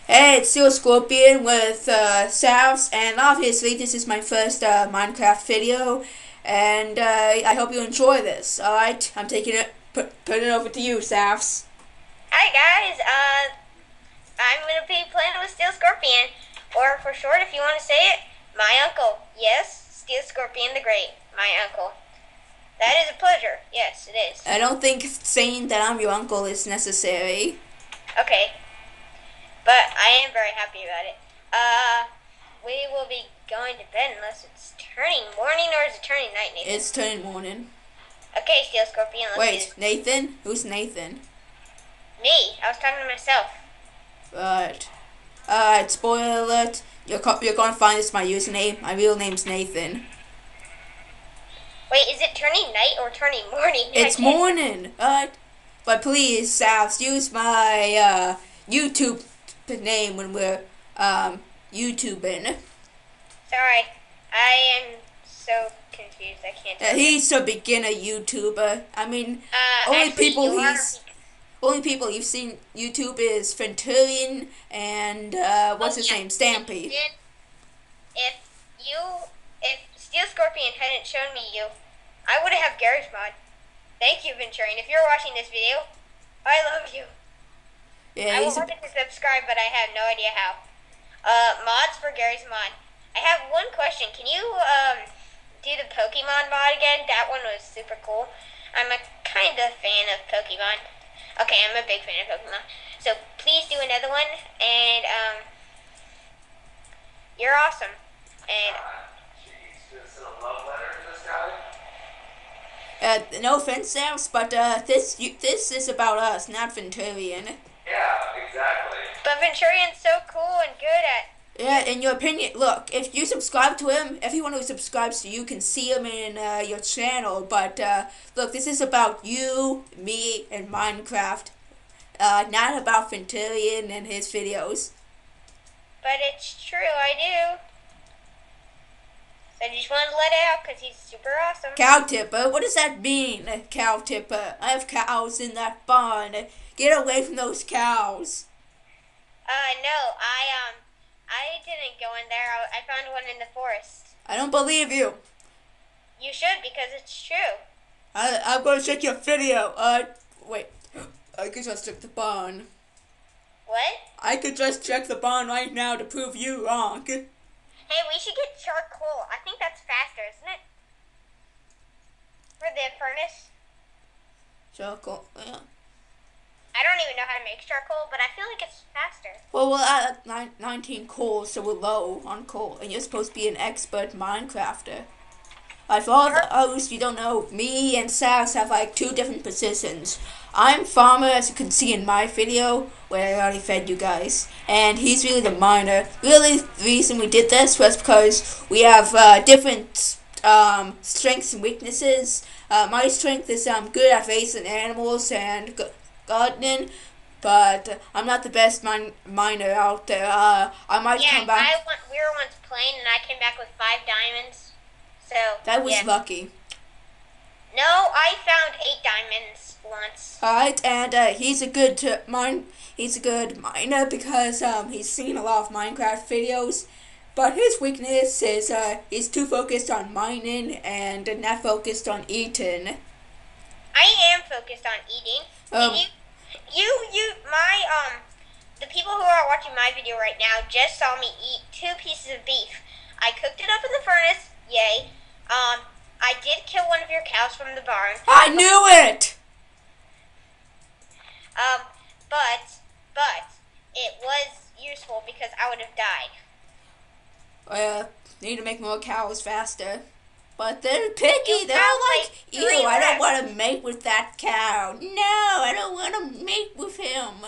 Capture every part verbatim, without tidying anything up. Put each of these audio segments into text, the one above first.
Hey, it's Steel Scorpion with uh, Savs, and obviously this is my first uh, Minecraft video, and uh, I hope you enjoy this. Alright, I'm taking it, put, put it over to you, Savs. Hi guys, uh, I'm gonna be playing with Steel Scorpion, or for short, if you want to say it, my uncle. Yes, Steel Scorpion the Great, my uncle. That is a pleasure. Yes, it is. I don't think saying that I'm your uncle is necessary. Okay, but I am very happy about it. Uh, we will be going to bed unless it's turning morning, or is it turning night, Nathan? It's turning morning. Okay, Steel Scorpion, let's do Wait, this. Nathan? Who's Nathan? Me, I was talking to myself. Right. Alright, spoiler alert. You're, co- you're gonna find this my username. My real name's Nathan. Wait, is it turning night or turning morning? It's morning, alright? But please, Savs, use my uh, YouTube name when we're um, YouTubing. Sorry, I am so confused. I can't. Uh, he's a beginner YouTuber. I mean, Uh, only actually, people you are- he's only people you've seen YouTube is Venturian and uh, what's Oh, his yeah. name, Stampy. If if you, if Steel Scorpion hadn't shown me you, I would have Garry's Mod. Thank you, Venturian. If you're watching this video, I love you. Yeah, I he's will a, want to subscribe, but I have no idea how. Uh, mods for Garry's Mod. I have one question. Can you um do the Pokemon mod again? That one was super cool. I'm a kind of fan of Pokemon. Okay, I'm a big fan of Pokemon. So please do another one, and um, you're awesome. And Jeez, this is a love letter to this guy? uh, no offense, Savs, but uh, this you, this is about us, not Venturian. Yeah, exactly. but Venturian's so cool and good at. Yeah, in your opinion, look, if you subscribe to him, everyone who subscribes to you can see him in uh, your channel, but uh, look, this is about you, me, and Minecraft, uh, not about Venturian and his videos. But it's true, I do. So I just wanted to let it out because he's super awesome. Cow tipper, what does that mean, cow tipper? I have cows in that barn. Get away from those cows. Uh, no, I, um, I didn't go in there. I, I found one in the forest. I don't believe you. You should, because it's true. I, I'm gonna check your video. Uh, wait, I could just check the barn. What? I could just check the barn right now to prove you wrong. Hey, we should get charcoal. I think that's faster, isn't it? For the furnace. Charcoal, yeah. I don't even know how to make charcoal, but I feel like it's faster. Well, we're at nine, nineteen coal, so we're low on coal, and you're supposed to be an expert Minecrafter. Like, for all the others you don't know, me and Sass have like two different positions. I'm farmer, as you can see in my video, where I already fed you guys, and he's really the miner. Really, the reason we did this was because we have uh, different um, strengths and weaknesses. Uh, my strength is I'm good at raising animals and g- gardening, but I'm not the best min- miner out there. Uh, I might Yeah, come back. I went, we were once playing, and I came back with five diamonds. So, That was yeah. lucky. No, I found eight diamonds once. Alright, and uh, he's a good to mine. He's a good miner because um, he's seen a lot of Minecraft videos. But his weakness is uh, he's too focused on mining and not focused on eating. I am focused on eating. Um, you, you, you, my, um, the people who are watching my video right now just saw me eat two pieces of beef. I cooked it up in the furnace, yay. Um, I did kill one of your cows from the barn. I knew it. Um, but, but, it was useful because I would have died. Uh, need to make more cows faster. But they're picky. You They're have, like, like, ew, three I don't left." want to mate with that cow. No, I don't want to mate with him.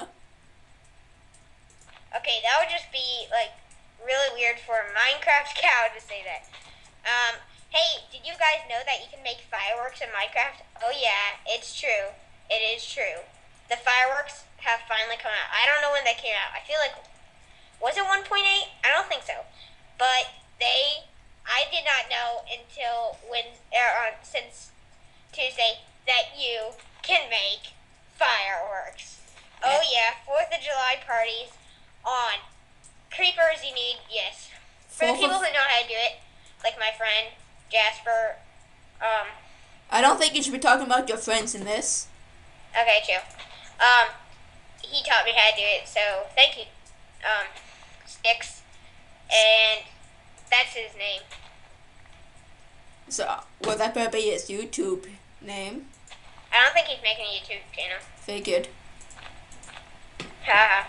Okay, that would just be, like, really weird for a Minecraft cow to say that. Um, hey, did you guys know that you can make fireworks in Minecraft? Oh yeah, it's true. It is true. The fireworks have finally come out. I don't know when they came out. I feel like, was it one point eight? I don't think so. But they, I did not know until when, er, uh, since Tuesday, that you can make fireworks. Oh yeah, fourth of July parties on creepers, you need, yes. For the Four people for- who know how to do it, like my friend Jasper. Um, I don't think you should be talking about your friends in this. okay, chill. Um, he taught me how to do it, so thank you, um, Sticks. And that's his name. So, well, that better be his YouTube name. I don't think he's making a YouTube channel. Figured. Haha.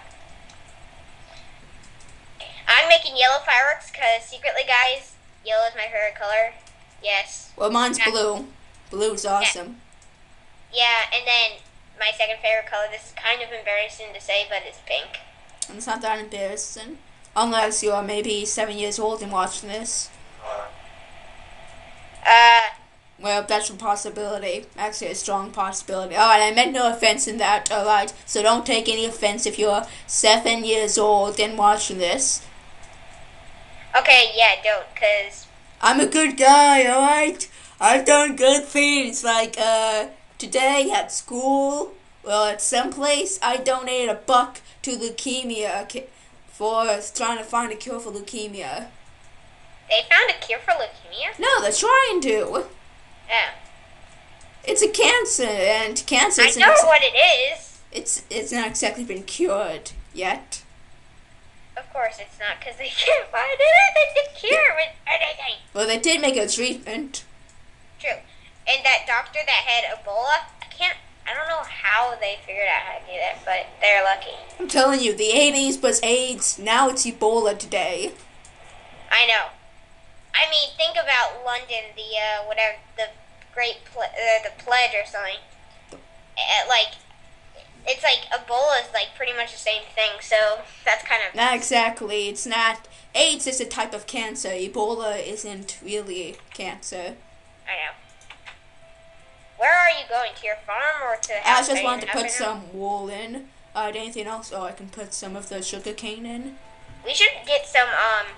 I'm making yellow fireworks because secretly, guys, yellow is my favorite color. Yes. Well, mine's Yeah. blue. Blue's awesome. Yeah, and then my second favorite color, this is kind of embarrassing to say, but it's pink. And it's not that embarrassing. Unless you are maybe seven years old and watching this. Uh, Well, that's a possibility. Actually, a strong possibility. Alright, I meant no offense in that, alright? So don't take any offense if you're seven years old and watching this. okay, yeah, don't, because, I'm a good guy, alright? I've done good things, like, uh, today at school, well, at some place, I donated a buck to leukemia ki- for trying to find a cure for leukemia. they found a cure for leukemia? No, they're trying to. Oh. It's a cancer, and cancer I isn't know ex- what it is. it's it's not exactly been cured yet. Of course it's not, because they can't find anything to cure with anything. Well, they did make a treatment. True. And that doctor that had Ebola, I can't, I don't know how they figured out how to do that, but they're lucky. I'm telling you, the eighties was AIDS, now it's Ebola today. I know. I mean, think about London, the, uh, whatever, the great, ple- uh, the pledge or something. Uh, like, it's like, Ebola is like pretty much the same thing, so that's kind of... Not exactly, it's not. AIDS is a type of cancer, Ebola isn't really cancer. I know. Where are you going? To your farm or to the I house? just Are you wanted to in put Huffington? some wool in. Uh, anything else? Oh, I can put some of the sugar cane in. We should get some, um...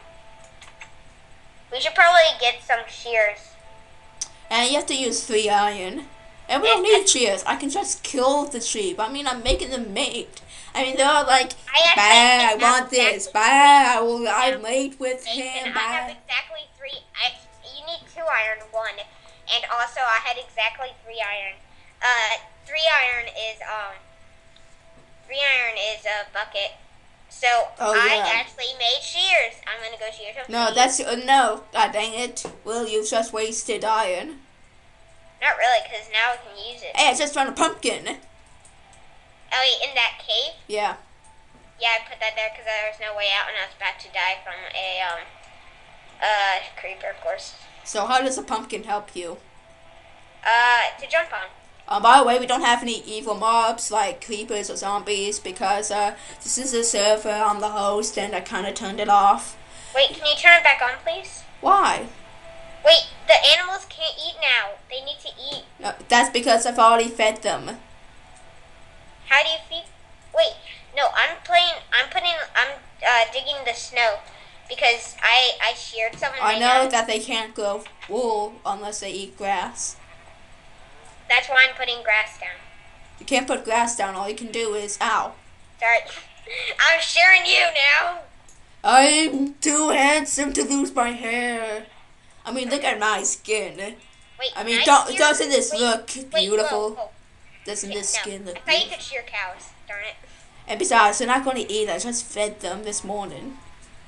We should probably get some shears. And you have to use three iron. And we don't need shears. I can just kill the sheep. I mean, I'm making them mate. I mean, they're all like, I actually bah, I think want that's this. Bah, I will, I mate with Nathan, him. I have Bah. exactly three. I, you need two iron, one, and also I had exactly three iron. Uh, three iron is um, three iron is a bucket. So Oh, I yeah. actually made shears. I'm gonna go shear some No, trees. that's, uh, no. God dang it. Will, you just wasted iron. Not really, because now we can use it. Hey, I just found a pumpkin. Oh, wait, in that cave? Yeah. Yeah, I put that there because there was no way out, and I was about to die from a um, uh, creeper, of course. So how does a pumpkin help you? Uh, to jump on. Uh, by the way, we don't have any evil mobs like creepers or zombies because uh, this is a server on the host and I kind of turned it off. Wait, can you turn it back on, please? Why? Wait, the animals can't eat now. They need to eat. No, that's because I've already fed them. How do you feed? Wait, no, I'm playing. I'm putting. I'm uh, digging the snow because I I sheared some. and I they know have- that they can't grow wool unless they eat grass. That's why I'm putting grass down. You can't put grass down. All you can do is, ow. Sorry, I'm shearing you now. I'm too handsome to lose my hair. I mean, look at my skin. Wait, I mean, can don't, shear- doesn't this wait, look wait, beautiful? whoa, whoa. Doesn't Yeah, this no. skin look I thought you beautiful? could shear cows. Darn it. And besides, they're not going to eat. I just fed them this morning.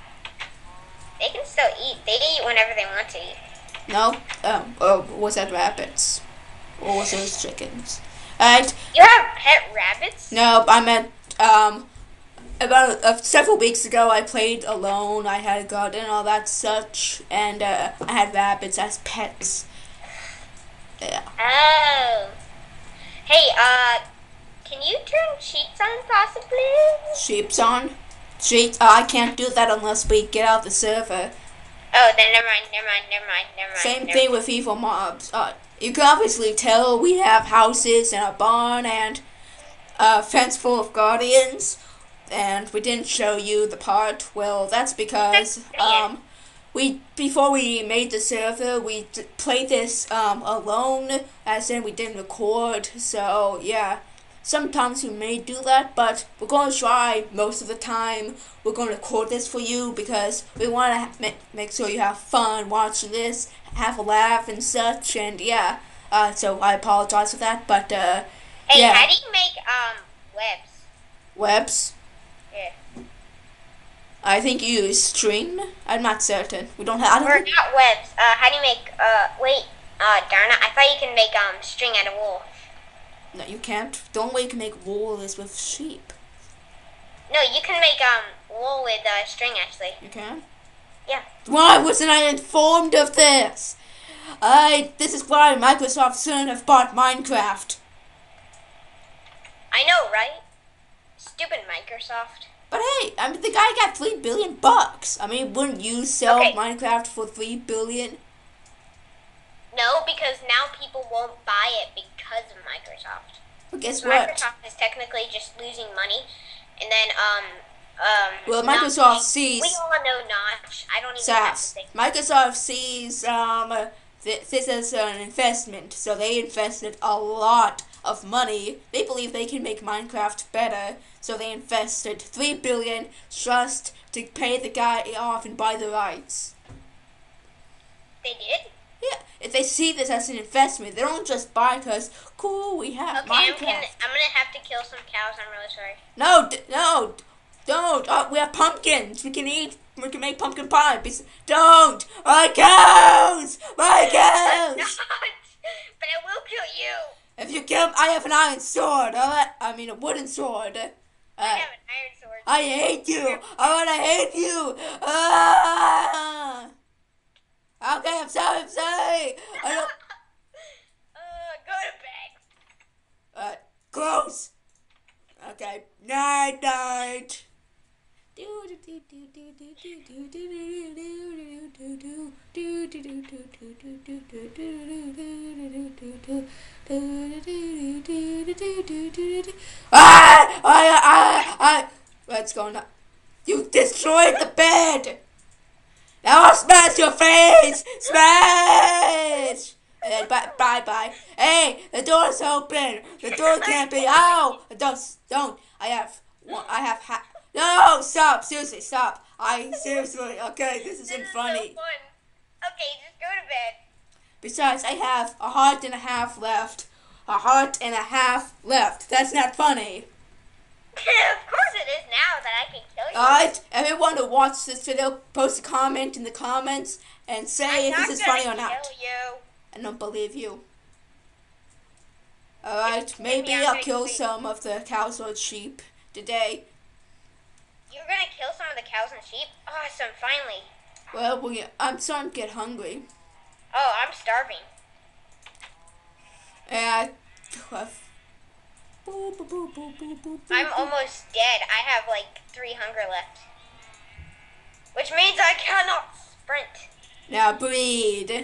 They can still eat. They eat whenever they want to eat. No? Um, oh, was that rabbits? Or was those chickens? Alright, You have pet rabbits? no, I meant, um, about uh, several weeks ago I played alone, I had a garden and all that such, and uh, I had rabbits as pets. Yeah. Oh. Hey, uh, can you turn sheets on possibly? Sheep's on? Sheep, uh, I can't do that unless we get out the server. Oh, then never mind, never mind, never mind, never mind. Same never thing with evil mobs. Uh, you can obviously tell we have houses and a barn and a fence full of guardians, and we didn't show you the part. Well, that's because um, we before we made the server, we d- played this um, alone, as in we didn't record. So yeah, sometimes we may do that, but we're going to try most of the time. We're going to record this for you because we want to ha- make, make sure you have fun watching this, have a laugh and such, and yeah. Uh, so I apologize for that, but uh, Hey, yeah. how do you make um webs? Webs? Yeah. I think you use string. I'm not certain. We don't have. I don't Or think- not webs. Uh, how do you make? Uh, wait. Uh, darn it! I thought you can make um string out of wool. No, you can't. The only way you can make wool is with sheep. No, you can make um wool with uh, string actually. You can? Yeah. Why wasn't I informed of this? I. This is why Microsoft shouldn't have bought Minecraft. I know, right? Stupid Microsoft. But hey, I mean, the guy got three billion bucks. I mean, wouldn't you sell Okay. Minecraft for three billion? No, because now people won't buy it because of Microsoft. But guess what? Microsoft is technically just losing money, and then um um. Well, Notch- Microsoft sees. We all know Notch. I don't even have to Sass. say. Microsoft sees um th- this as an investment, so they invested a lot of money. They believe they can make Minecraft better, so they invested three billion just to pay the guy off and buy the rights. They did. Yeah, if they see this as an investment, they don't just buy because cool we have Okay, I'm Minecraft. gonna I'm gonna have to kill some cows. I'm really sorry. No, d- no, d- don't. Oh, we have pumpkins. We can eat. We can make pumpkin pie. Bes- Don't. My cows. My I'm cows. not, but I will kill you. If you kill, I have an iron sword. All right? I mean a wooden sword. Uh, I have an iron sword. I hate you. I wanna hate you. Ah! Okay, I'm sorry. I'm sorry. I don't. uh, go to bed. Uh, close. Okay. Night, night. Ah! I, I, I. What's going on? You destroyed the bed. Now I'll smash your face. Smash. And bye, bye, bye. Hey, the door's open. The door can't be. Ow! Don't, don't. I have, one- I have. Ha- no, stop. Seriously, stop. I seriously. Okay, this isn't This is funny. so fun. Okay, just go to bed. Besides, I have a heart and a half left. A heart and a half left. That's not funny. Of course it is now that I can kill you. Alright, everyone who watches this video, post a comment in the comments and say I'm if not this is gonna funny or not. kill you. I don't believe you. Alright, If- maybe if you I'll have kill to- some of the cows or sheep today. You're gonna kill some of the cows and sheep? Awesome, finally. Well, we, I'm starting to get hungry. Oh, I'm starving. And I, I'm almost dead. I have like three hunger left. Which means I cannot sprint. Now breed.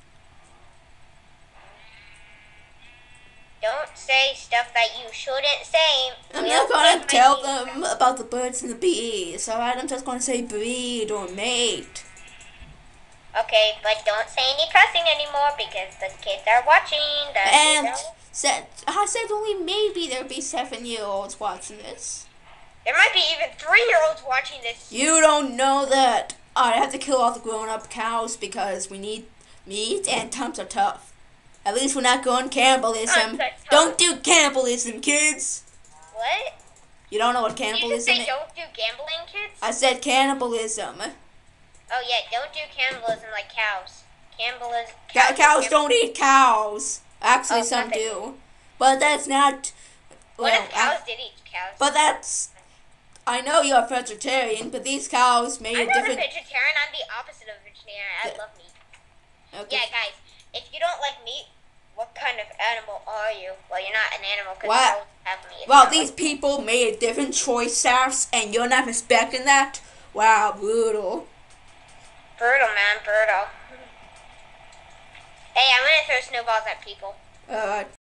Don't say stuff that you shouldn't say. I'm We'll not gonna put my tell teeth them out. about the birds and the bees, alright? I'm just gonna say breed or mate. Okay, but don't say any cussing anymore because the kids are watching. The And kids are... said, I said only maybe there'll be seven-year-olds watching this. There might be even three-year-olds watching this. You don't know that. I have to kill all the grown-up cows because we need meat and times are tough. At least we're not going cannibalism. Times are tough. Don't do cannibalism, kids. What? You don't know what Did you just cannibalism say is? don't do gambling, kids? I said cannibalism. Oh yeah, don't do cannibalism like cows. Cannibalism. Ca- cows don't eat cows. Actually, Oh, some not they do. But that's not. What Well, if cows I- did eat cows? but that's. I know you're a vegetarian, but these cows made I'm a not a different. vegetarian. I'm the opposite of vegetarian. I Yeah. love meat. Okay. Yeah, guys, if you don't like meat, what kind of animal are you? Well, you're not an animal because What? cows have meat. If Well, you don't these people made a different choice, Sass, and you're not respecting that? Wow, brutal. like- brutal, man, brutal. Hey, I'm gonna throw snowballs at people. Uh,